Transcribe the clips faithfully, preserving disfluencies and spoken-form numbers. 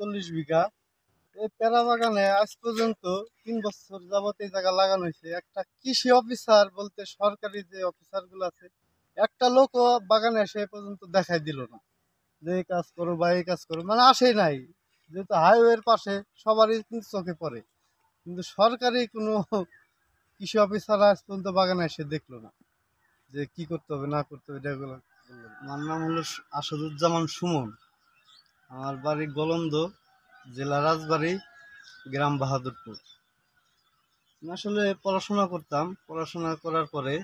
চল্লিশ বিঘা। এই পেয়ারা বাগানে আজ পর্যন্ত তিন বছর যাবত এই জায়গা লাগানো হয়েছে। একটা কৃষি অফিসার বলতে সরকারি যে অফিসার গুলো আছে, একটা লোকও বাগানে এসে এ পর্যন্ত দেখাই দিল না যে এই কাজ করো বা এই কাজ করো, মানে আসেই নাই। যেহেতু হাইওয়ের পাশে সবারই কিন্তু চোখে পড়ে, কিন্তু সরকারি কোনো কৃষি অফিসার আজ পর্যন্ত বাগানে এসে দেখলো না যে কি করতে হবে না করতে হবে এগুলো বললো না। আমার নাম হলো আসাদুজ্জামান সুমন। আমার বাড়ি গোলন্দ, জেলা রাজবাড়ী, গ্রাম বাহাদুরপুর। আমি আসলে পড়াশোনা করতাম। পড়াশোনা করার পরে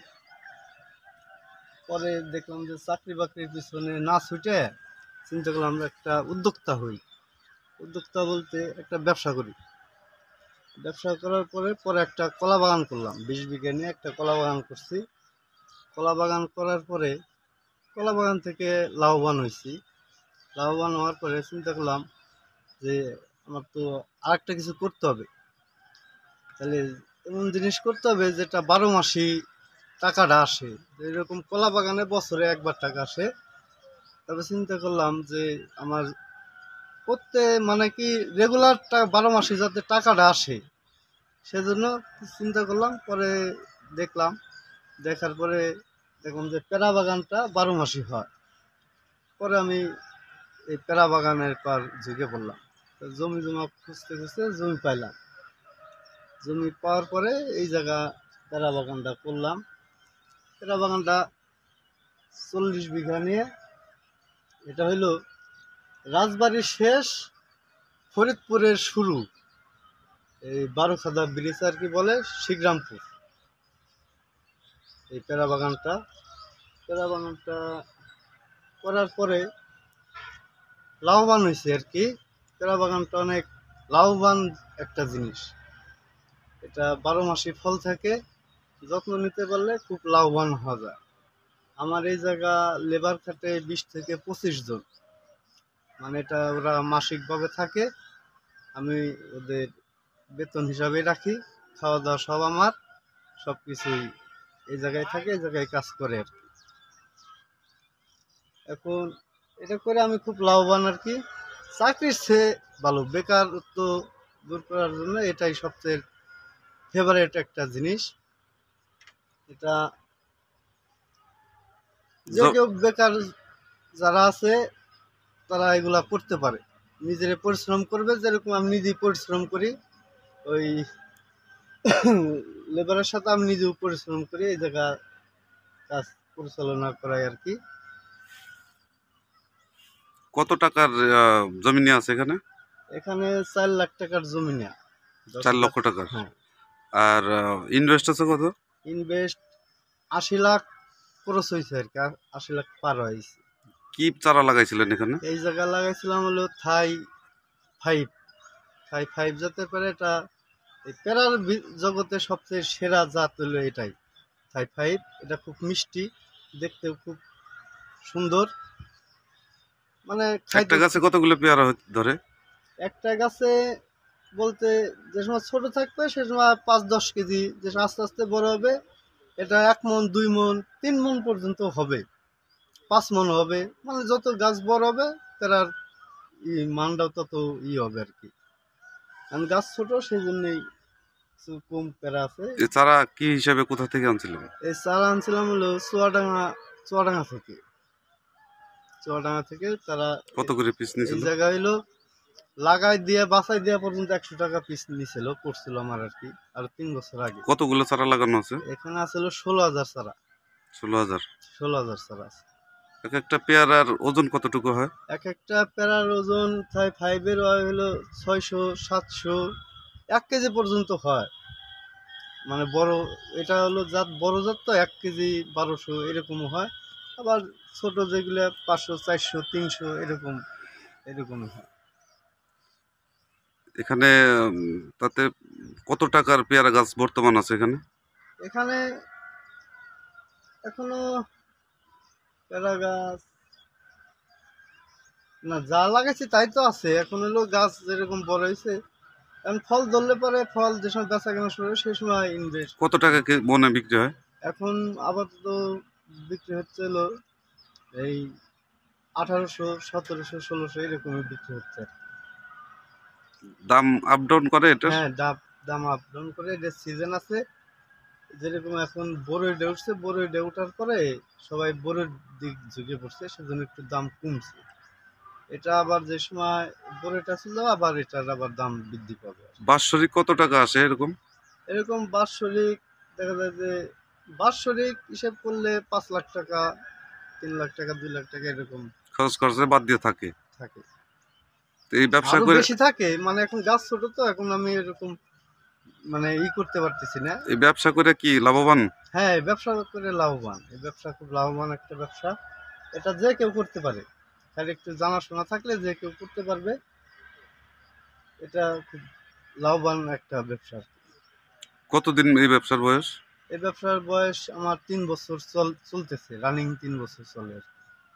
পরে দেখলাম যে চাকরি বাকরির পিছনে না ছুটে চিন্তা করলাম আমরা একটা উদ্যোক্তা হই। উদ্যোক্তা বলতে একটা ব্যবসা করি। ব্যবসা করার পরে পরে একটা কলা বাগান করলাম। বিশ বিঘা নিয়ে একটা কলা বাগান করছি। কলা বাগান করার পরে কলা বাগান থেকে লাভবান হয়েছি। লাভবান হওয়ার পরে চিন্তা করলাম যে আমার তো আরেকটা কিছু করতে হবে। তাহলে এমন জিনিস করতে হবে যেটা বারো মাসি টাকাটা আসে। এরকম কলা বাগানে বছরে একবার টাকা আসে। তবে চিন্তা করলাম যে আমার করতে মানে কি রেগুলার বারো মাসে যাতে টাকাটা আসে, সেজন্য চিন্তা করলাম। পরে দেখলাম, দেখার পরে দেখলাম যে পেয়ারা বাগানটা বারো মাসই হয়। পরে আমি এই পেয়ারা বাগানের পর ঝুঁকে পড়লাম। জমি জমা খুঁজতে খুঁজতে জমি পাইলাম। জমি পাওয়ার পরে এই জায়গা পেয়ারা বাগানটা করলাম। পেয়ারা বাগানটা চল্লিশ বিঘা নিয়ে, এটা হইল রাজবাড়ির শেষ, ফরিদপুরের শুরু, এই বারোখাদা ব্রিজ আর কি বলে, শিবরামপুর। এই পেয়ারা বাগানটা পেয়ারা বাগানটা করার পরে লাভবান হয়েছে আর কি। পেয়ারা বাগানটা অনেক লাভবান একটা জিনিস। এটা বারো মাসে ফল থাকে, যত্ন নিতে পারলে খুব লাভবান হওয়া যায়। আমার এই জায়গা লেবার খাটে বিশ থেকে পঁচিশ জন, মানে এটা ওরা মাসিকভাবে থাকে। আমি ওদের বেতন হিসাবে রাখি, খাওয়া দাওয়া সব আমার, সব কিছুই এই জায়গায় থাকে, এই জায়গায় কাজ করে আর কি। এখন এটা করে আমি খুব লাভবান আর কি। চাকরির চেয়ে ভালো, বেকারত্ব দূর করার জন্য এটাই সবচেয়ে ফেভারিট একটা জিনিস। এটা যে কেউ বেকার যারা আছে তারা এগুলা করতে পারে, নিজের পরিশ্রম করবে। যেরকম আমি নিজেই পরিশ্রম করি, ওই লেবারের সাথে আমি নিজেও পরিশ্রম করি, এই জায়গা কাজ পরিচালনা করাই আর কি। কত টাকার আহ, জমি নিয়ে আছে এখানে? এখানে চার লাখ টাকার জমি নেয়া। চার লক্ষ টাকার। হ্যাঁ। আর ইনভেস্ট আছে কত? ইনভেস্ট আশি লাখ খরচ হয়েছে আর কি, আশি লাখ পার হয়েছে। কি চারা লাগাইছিলেন এখানে? এই জায়গা লাগাইছিলাম হলো থাই ফাইভ। থাই ফাইভ জাতের পরে এটা এই পেরার জগতে সবচেয়ে সেরা জাত হলো এটাই, থাই ফাইভ। এটা খুব মিষ্টি, দেখতেও খুব সুন্দর, মানে একটা গাছে কতগুলো পেয়ারা ধরে? একটা গাছে বলতে যে সময় ছোট থাকবে সে সময় পাঁচ দশ কেজি, যে আস্তে আস্তে বড় হবে এটা এক মন, দুই মন, তিন মন পর্যন্ত হবে, পাঁচ মন হবে। মানে যত গাছ বড় হবে তার মানটাও তত ই হবে আর কি। আমি গাছ ছোট, সেই জন্যই কিছু কম পেরা আছে। এই চারা কি হিসাবে কোথা থেকে আনছিলেন? এই চারা আনছিলাম হলো চুয়াডাঙ্গা চুয়াডাঙ্গা থেকে। চুয়াডাঙ্গা থেকে তারা কত করে পিস এই নিয়েছিল? জায়গা হইলো লাগাই দিয়ে বাছাই দেওয়া পর্যন্ত একশো টাকা পিস নিছিল, করছিল আমার আর কি, আর তিন বছর আগে। কতগুলো চারা লাগানো আছে এখানে আছিল ষোলো হাজার চারা। ষোলো হাজার ষোলো হাজার চারা আছে। এক একটা পেয়ারার ওজন কতটুকু হয়? এক একটা পেয়ারার ওজন প্রায় ফাইভের হলো ছয়শো সাতশো এক কেজি পর্যন্ত হয়। মানে বড়, এটা হলো জাত বড় জাত, তো এক কেজি বারোশো এরকমও হয়। আবার ছোট যেগুলো পাঁচশো চারশো তিনশো এরকম এরকমই হয়। এখানে তাতে কত টাকার পেয়ারা গাছ বর্তমান আছে এখানে? এখানে এখনো পেয়ারা গাছ না, যা লাগাইছি তাই তো আছে। এখন হলো গাছ যেরকম বড় হয়েছে, এখন ফল ধরলে পরে ফল যে সময় বেচা কেনা শুরু হয় সেই সময় ইনভেস্ট। কত টাকা মনে বিক্রি হয়? এখন আপাতত বিক্রি হচ্ছে হলো এই আঠারোশো সতেরোশো ষোলোশো এরকমই বিক্রি হচ্ছে। দাম আপ ডাউন করে এটা? হ্যাঁ, দাম দাম আপ ডাউন করে। এটার সিজন আছে, যেরকম এখন বড়ইটা উঠছে, বড়ইটা উঠার পরে সবাই বড়ির দিক ঝুঁকে পড়ছে, সেজন্য একটু দাম কমছে। এটা আবার যে সময় বড়ইটা ছিল, আবার এটার আবার দাম বৃদ্ধি পাবে। বাৎসরিক কত টাকা আসে এরকম? এরকম বাৎসরিক দেখা যায় যে বাৎসরিক হিসেব করলে পাঁচ লাখ টাকা, তিন লাখ টাকা, দুই লাখ টাকা এরকম খরচ খরচে বাদ দিয়ে থাকে। থাকে। তো এই ব্যবসা আরো করে বেশি থাকে, মানে এখন গাছ ছোট তো, এখন আমি এরকম মানে ই করতে পারতেছি না। এই ব্যবসা করে কি লাভবান? হ্যাঁ, এই ব্যবসা করে লাভবান। এই ব্যবসা খুব লাভবান একটা ব্যবসা। এটা যে কেউ করতে পারে, খালি একটু জানাশোনা থাকলে যে কেউ করতে পারবে। এটা খুব লাভবান একটা ব্যবসা। কতদিন এই ব্যবসার বয়স? এই ব্যবসার বয়স আমার তিন বছর চল চলতেছে, রানিং তিন বছর চলে আর কি।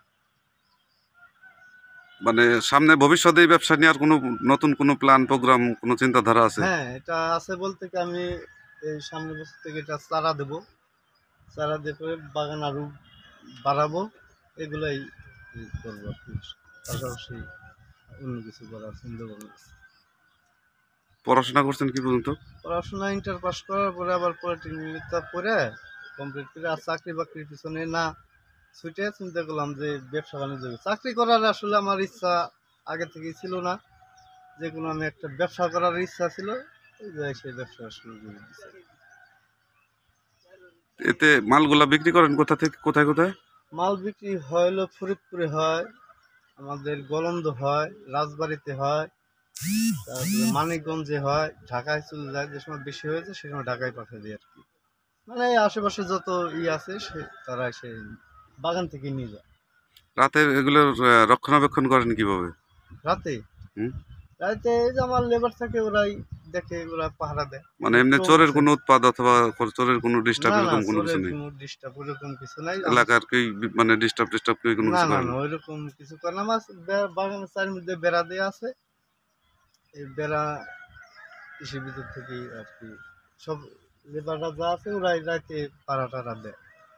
মানে সামনে ভবিষ্যতে এই ব্যবসা নেওয়ার কোনো নতুন কোনো প্ল্যান প্রোগ্রাম কোনো চিন্তাধারা আছে? হ্যাঁ, এটা আছে বলতে কি, আমি এই সামনের বছর থেকে এটা চারা দেবো। চারা দিয়ে করে বাগান আরো বাড়াবো। এগুলাই ই করবো আর কি। পাশাপাশি অন্য কিছু করার চিন্তা ভাবনা আছে। পড়াশোনা করছেন কি পর্যন্ত? পড়াশোনা ইন্টার পাস করার পরে আবার পলিটেকনিকটা পড়ে কমপ্লিট করে, আর চাকরি বাকরির পিছনে না ছুটে চিন্তা করলাম যে ব্যবসা বাণিজ্য করব। চাকরি করার আসলে আমার ইচ্ছা আগে থেকেই ছিল না, যে কোনো আমি একটা ব্যবসা করার ইচ্ছা ছিল, এই যে সেই ব্যবসা শুরু করে দিয়েছি। এতে মালগুলা বিক্রি করেন কোথা থেকে, কোথায় কোথায়? মাল বিক্রি হয় হলো ফরিদপুরে হয়, আমাদের গলন্দ হয়, রাজবাড়িতে হয়, তারপরে মানিকগঞ্জে হয়, ঢাকায় চলে যায়। যে সময় বেশি হয়েছে সে সময় ঢাকায় পাঠিয়ে দিই আর কি। মানে এই আশেপাশে যত ই আছে সে তারা সে বাগান থেকে নিয়ে যায়। রাতে এগুলোর আহ, রক্ষণাবেক্ষণ করেন কিভাবে? রাতে হুম? রাতে এই যে আমার লেবার থাকে, ওরাই দেখে, ওরা পাহারা দেয়। মানে এমনি লোকও চোরের আছে। কোনো উৎপাদ অথবা চোরের কোনো ডিস্টার্ব না না, এরকম কোনো কিছু চোরের নেই? কোনো ডিস্টার্ব ওরকম কিছু নাই। আমার এলাকার কেউ বি- মানে ডিস্টার্ব টিস্টার্ব কেউ কোনো না কিছু না করেন না, না? ওইরকম কিছু করে না। আমার বে- বাগানের চারিমধ্যে বেড়া দেওয়া আছে। এই বেড়া কৃষির ভিতর থেকেই আর কি সব লেবাররা যা আছে, ওরাই রাতে পাড়া টাড়া দেয়।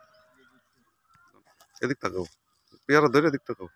এদিক তাকাও, পেয়ারা ধরে এদিক তাকাও।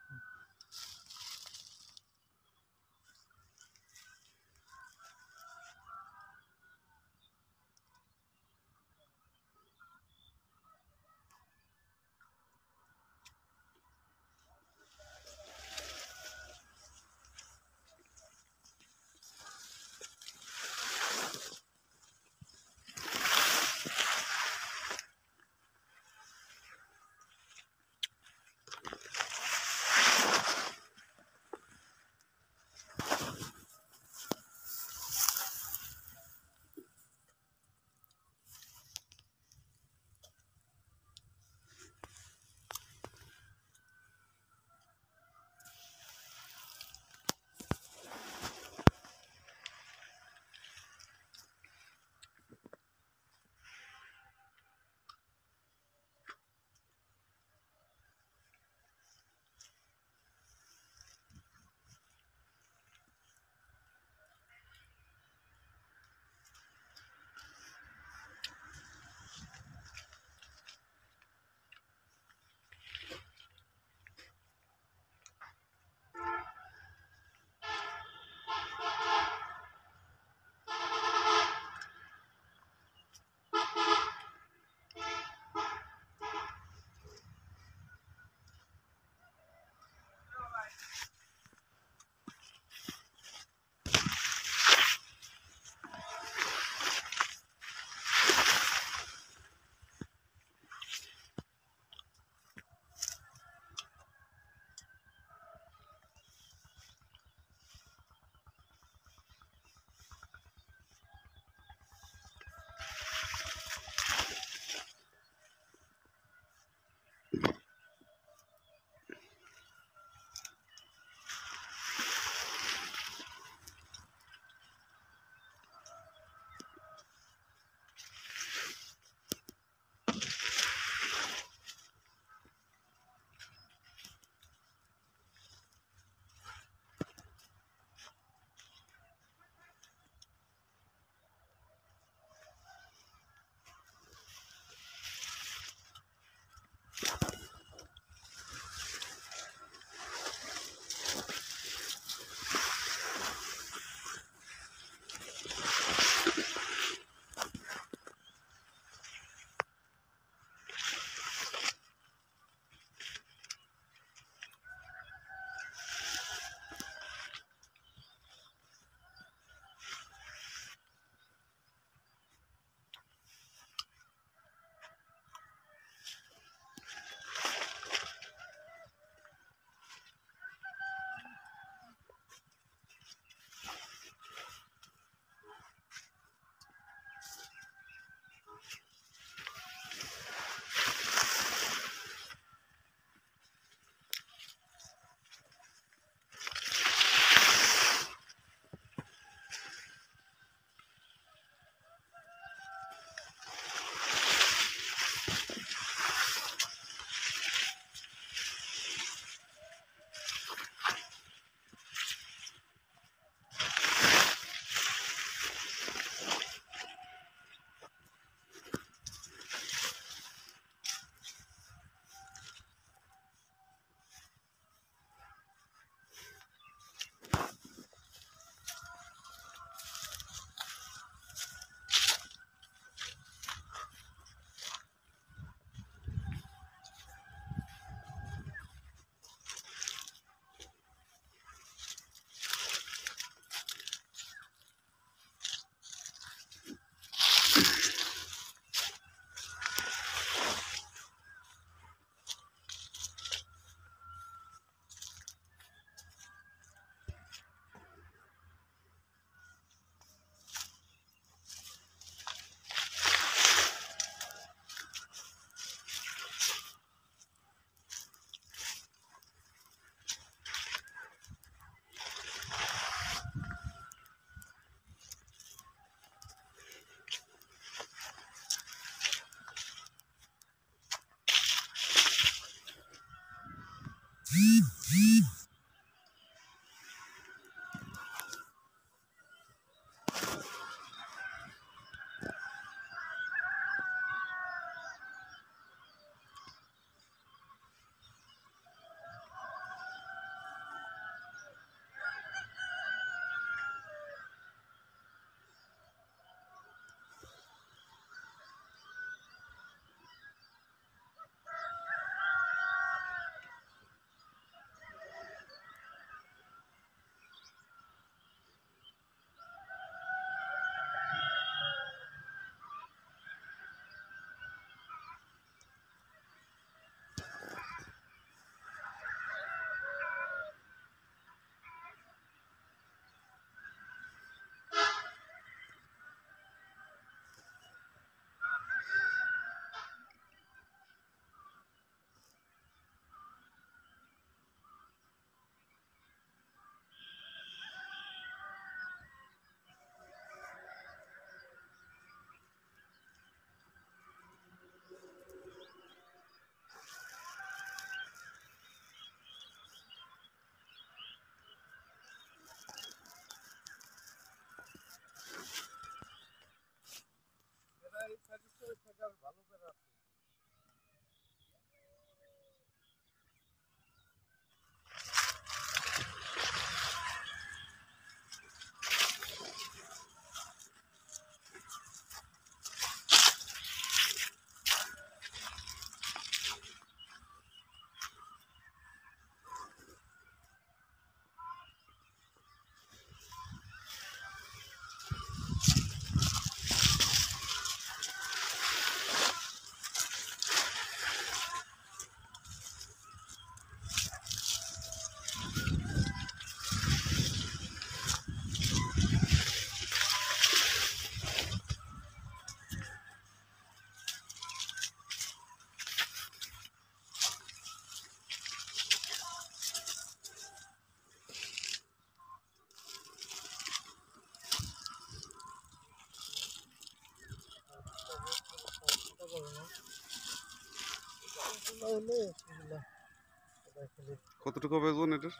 এগুলো হলে সেগুলো সবাই খেলে কতটুকু হবে ওজন এটার?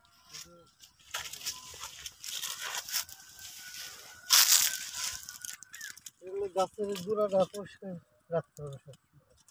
এগুলো গাছের গোড়াটা পরিষ্কার রাখতে হবে সব।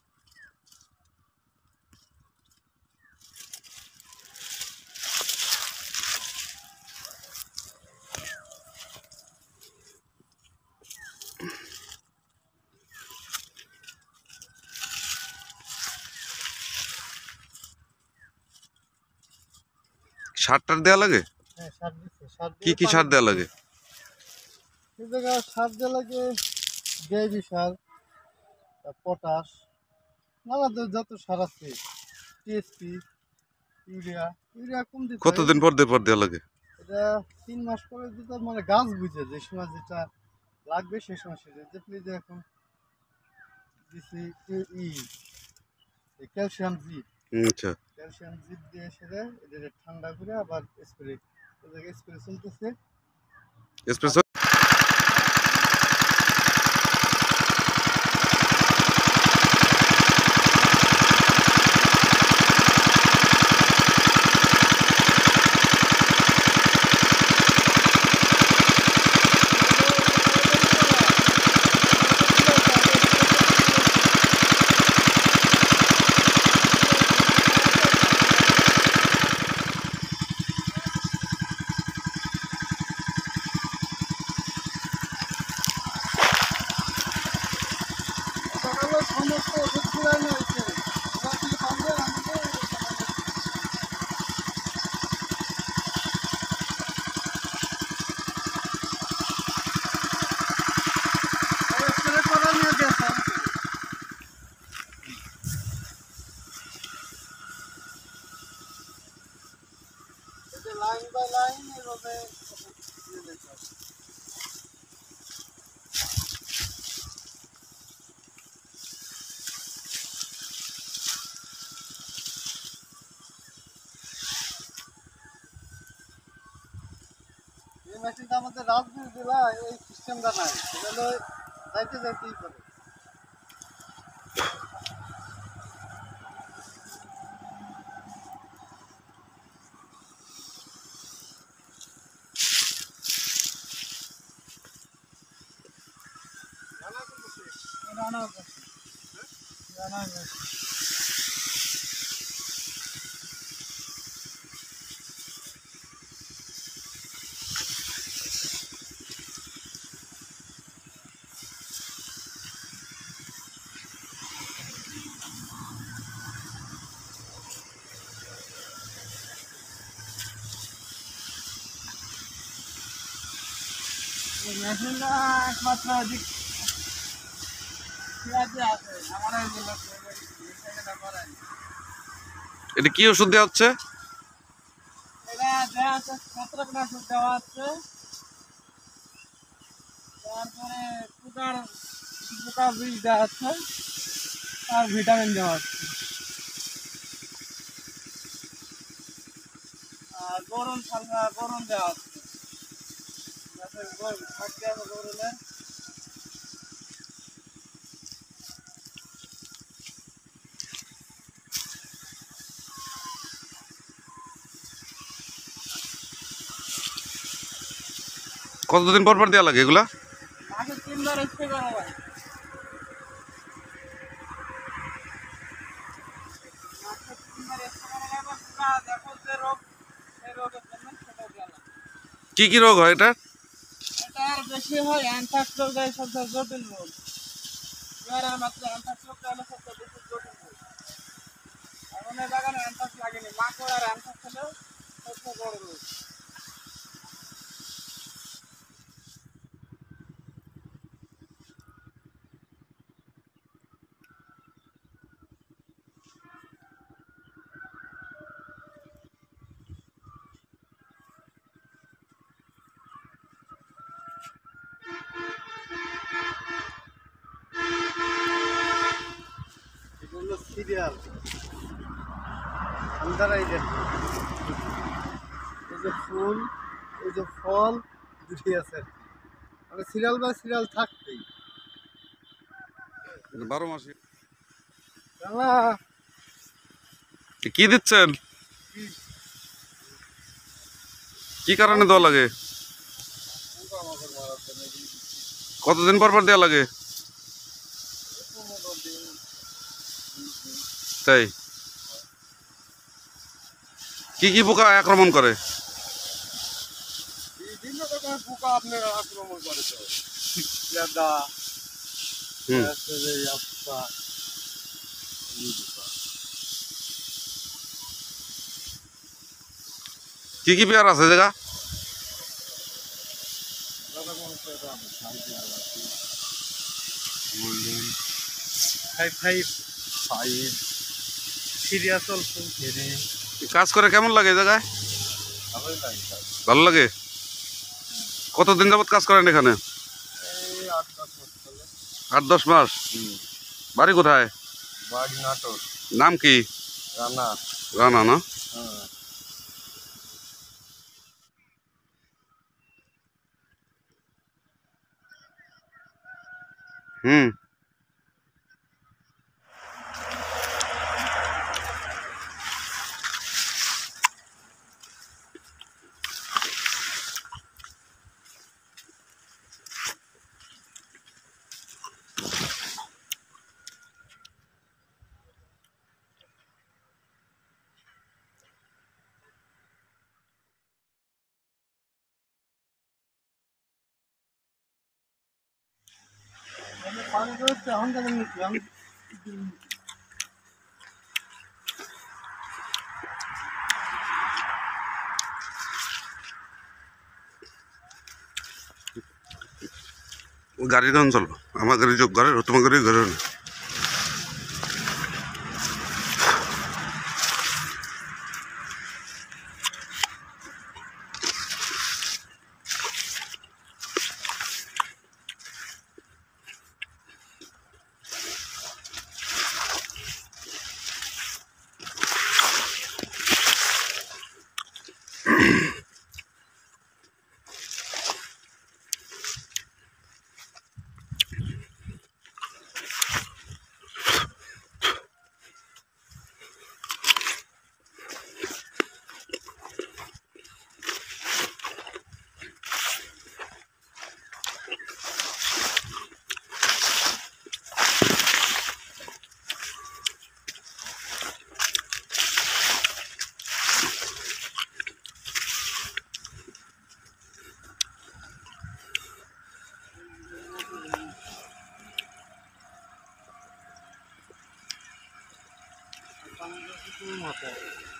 সার টার দেওয়া লাগে? হ্যাঁ, সার দিচ্ছে, সার কি দিয়ে কি পানি সার দেওয়া দিচ্ছে। লাগে? এই জায়গায় সার দেওয়া লাগে জৈবিক সার, তার পটাশ, নানা ধরনের যত সার আছে, টিএসপি, ইউরিয়া। ইউরিয়া কম দিতে হয়। কতদিন পর দিয়ে পর দেওয়া লাগে? এটা তিন মাস পরে দিতে, মানে গাছ বুঝে যে সময় যেটা লাগবে সেই সময় সেটা যেমনি যে এখন দিছি ই- ই ক্যালসিয়াম জিপ, হুম, আচ্ছা। ক্যালসিয়াম জিপ দিয়ে সেরে এটা ঠান্ডা করে আবার স্প্রে, স্প্রে চলতেছে। এসপ্রেসো। সকালে সমস্ত ওষুধ পুরানো হয়েছে, এবার কি পারবে আমাকে? স্প্রে করা নিয়ে গেছে আমাকে। এই যে লাইন বাই লাইন এভাবে ওষুধ দিয়ে যেতে হবে। এই মেশিনটা আমাদের রাজনীতি জেলা এই সিস্টেমটা নাই, এটা হলো যাইতে যাইতেই করে। রানা করছে, রানা করছে। এই মেশিনটা একমাত্র এদিক সিরাজে আছে, আমার এগুলো এটা করাই। এটা কি ওষুধ দেওয়া হচ্ছে? এটা দেওয়া আছে ছত্রাকনাশক দেওয়া আছে, তারপরে পোকার পোকা বিষ দেওয়া আছে, আর ভিটামিন দেওয়া আছে, আর গরম ছালকা গরম দেওয়া আছে। গাছের গরম থাকতে হবে গরমে। কতদিন পর পর দেওয়া লাগে এগুলা? মাসে তিনবার স্প্রে করা হয়। মাসে তিনবার স্প্রে করা হয়, পোকা দেখো যে রোগ, সেই রোগের জন্য সেটা দেওয়া লাগে। কি কি রোগ হয় এটা? এটা আর বেশি হয় অ্যানথ্রাক্স রোগ, এই সবচেয়ে জটিল রোগ। পেয়ারার মাত্র অ্যানথ্রাক্স রোগটা হলো সবচেয়ে বেশি জটিল রোগ। এখন এই বাগানে অ্যানথ্রাক্স লাগেনি, মাকড় আর অ্যানথ্রাক্স হলো সবচেয়ে বড় রোগ। এগুলো সিরিয়াল আমরা এই যে এই যে ফুল, এই যে ফল দুটি আছে আর কি। মানে সিরিয়াল বাই সিরিয়াল থাকতেই। বারো মাসে। বাবা কি দিচ্ছেন? কি কারণে দেওয়া লাগে? কতদিন পর পর দেওয়া লাগে? তাই কি কি পোকা আক্রমণ করে? বিভিন্ন রকমের পোকা আপনার আক্রমণ করে তো লেদা, হুম তারপরে আপকা, এই পোকা। কি কি পেয়ার আছে জায়গা? ফাইভ ফাইভ ফাইভ সিরিয়াস অল্প ধীরে কাজ করে কেমন লাগে এই জায়গায়? ভালোই লাগে স্যার। ভালো লাগে। কতদিন যাবত কাজ করেন এখানে? এই আট দশ মাস চলে। আট দশ মাস। বাড়ি কোথায়? বাড়ি নাটোর। নাম কি? রানা। রানা না? হ্যাঁ। হুম পানি তো এখন থেকে নিচ্ছিলাম। গাড়ি তখন চলো, আমার গাড়ি যোগ ঘরে, তোমার গাড়ি ঘরে না। পানি তো মতো